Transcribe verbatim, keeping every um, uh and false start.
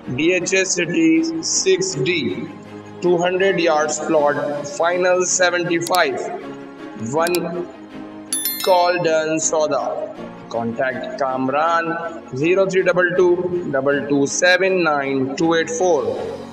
D H S City six D, two hundred yards plot, final seventy-five. One call done Soda. Contact Kamran zero three two two two two seven nine two eight four.